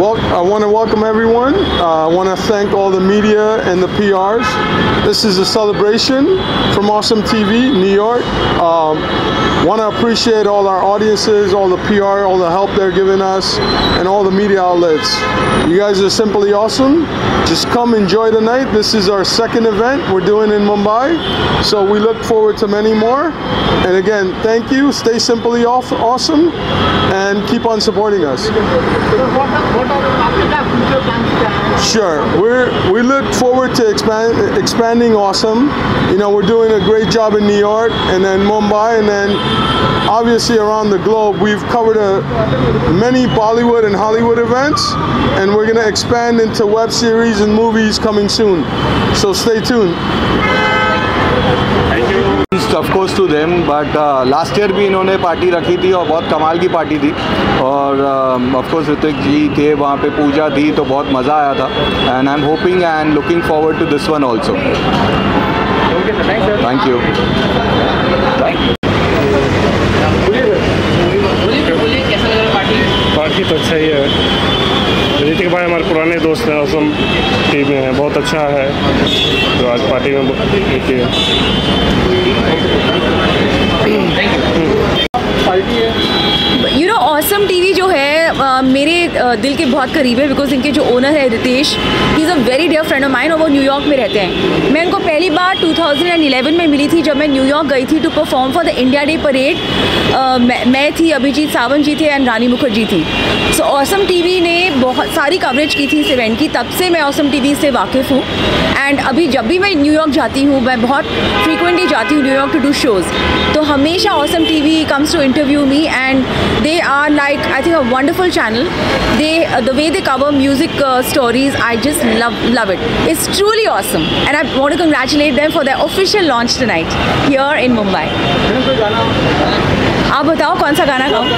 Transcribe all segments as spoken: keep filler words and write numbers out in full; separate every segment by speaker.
Speaker 1: well, I want to welcome everyone. Uh, I want to thank all the media and the P Rs. This is a celebration from Awesome T V, New York. Um, want to appreciate all our audiences, all the P R, all the help they're giving us, and all the media outlets. You guys are simply awesome. Just come enjoy the night. This is our second event we're doing in Mumbai, so we look forward to many more. And again, thank you. Stay simply awesome and keep on supporting us.
Speaker 2: So what are, what are after that future plans?
Speaker 1: Sure, we're we look forward to expand, expanding Awesome. You know, we're doing a great job in New York and then Mumbai, and then obviously around the globe. We've covered a, many Bollywood and Hollywood events, and we're going to expand into web series and movies coming soon. So stay tuned.
Speaker 3: Thank you. Of course to them, but uh, last year भी इन्होंने party रखी थी और बहुत कमाल की party थी, और ऑफ कोर्स ऋतिक जी थे वहाँ पे, पूजा थी, तो बहुत मज़ा आया था. And I am hoping and looking forward to this one also. Thank you.
Speaker 4: Party तो अच्छा ही है. ऋतिक भाई हमारे पुराने दोस्त हैं, ऑसम टीम में हैं, बहुत अच्छा है तो आज पार्टी में की है.
Speaker 5: यू नो ऑसम टीवी जो है uh, मेरे uh, दिल के बहुत करीब है, बिकॉज इनके जो ओनर है Ritesh, he is a very dear friend of mine, और वो न्यूयॉर्क में रहते हैं. मैं इनको पहली बार टू थाउजेंड इलेवन में मिली थी जब मैं न्यूयॉर्क गई थी to perform for the India Day parade. मैं, मैं थी, अभिजीत सावंत जी थे एंड रानी मुखर्जी थी. सो ऑसम टीवी ने बहुत सारी कवरेज की थी इस इवेंट की, तब से मैं ऑसम टीवी से वाकिफ़ हूँ. एंड अभी जब भी मैं न्यूयॉर्क जाती हूँ, मैं बहुत फ्रीक्वेंटली जाती हूँ न्यूयॉर्क टू डू शोज़, तो हमेशा awesome TV comes to interview me, and they are like, I think, a wonderful channel. They uh, the way they cover music uh, stories, I just love love it. It's truly awesome, and I want to congratulate them for their official launch tonight here in Mumbai. आप बताओ कौन सा गाना गाओ?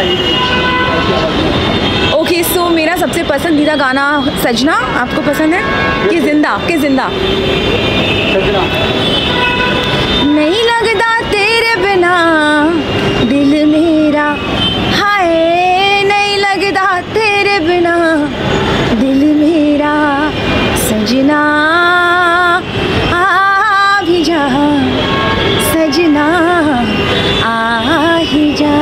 Speaker 5: Okay, सो मेरा सबसे पसंदीदा गाना सजना. आपको पसंद है कि जिंदा? कि जिंदा नहीं लगता तेरे बिना दिल मेरा, हाय नहीं लगता तेरे बिना दिल मेरा, सजना आ भी जा, सजना आ ही जा.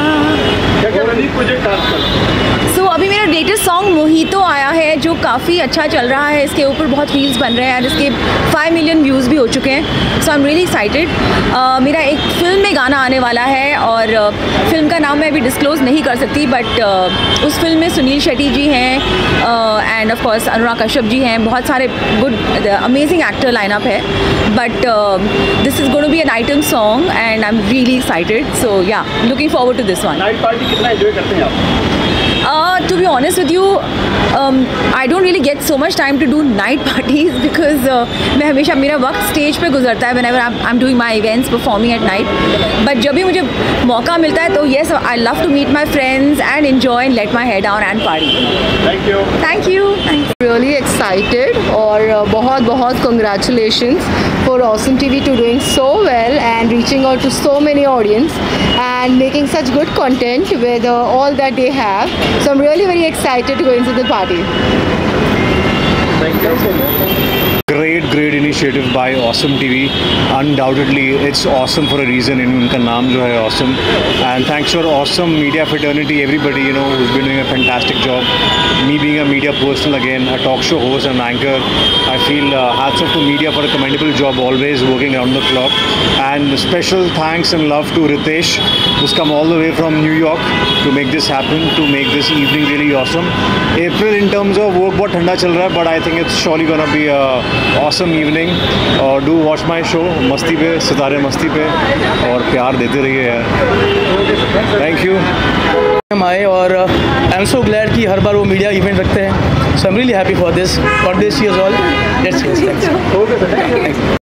Speaker 5: सो so, अभी मेरा लेटेस्ट सॉन्ग मोहितो आया है जो काफ़ी अच्छा चल रहा है. इसके ऊपर बहुत रील्स बन रहे हैं और इसके फाइव मिलियन व्यूज़ भी हो चुके हैं. So I am really excited. मेरा एक फ़िल्म में गाना आने वाला है, और uh, फिल्म का नाम मैं अभी डिस्क्लोज़ नहीं कर सकती, बट uh, उस फिल्म में सुनील शेट्टी जी हैं and of course Anurag Kashyap ji हैं. बहुत सारे गुड अमेजिंग एक्टर लाइनअप है, but this is going to be an item song and I am really excited. So yeah, looking forward to this one.
Speaker 2: Night party कितना enjoy करते हैं आप?
Speaker 5: Uh, to be honest with you, um, I don't really get so much time to do night parties because uh, मैं हमेशा मेरा वक्त stage पे गुजरता है whenever I'm, I'm doing my events, performing at night. But जब भी मुझे मौका मिलता है तो yes, I love to meet my friends and enjoy and let my hair down and party.
Speaker 2: Thank you.
Speaker 5: Thank you. Thank you.
Speaker 6: Really excited, और बहुत बहुत congratulations for Awesome T V to doing so well and reaching out to so many audience and making such good content with uh, all that they have. So I'm really very excited to go into the party.
Speaker 2: Thank you.
Speaker 3: Great, great initiative by Awesome T V. Undoubtedly, it's awesome for a reason. इनका नाम जो है Awesome. And thanks for Awesome Media Fraternity, everybody, you know, who's been doing a fantastic job. Me being a media personal again, a talk show host and anchor, I feel uh, hats off to media for a commendable job, always working around the clock. And special thanks and love to Ritesh, who's come all the way from New York to make this happen, to make this evening really awesome. April in terms of work बहुत ठंडा चल रहा है, but I think it's surely gonna be a awesome evening. और do watch my show मस्ती पे, सितारे मस्ती पे, और प्यार देते रहिए यार. Thank you.
Speaker 7: हम आए और आई एम सो ग्लैड कि हर बार वो मीडिया इवेंट रखते हैं. So I am really happy for this. God bless you all. Let's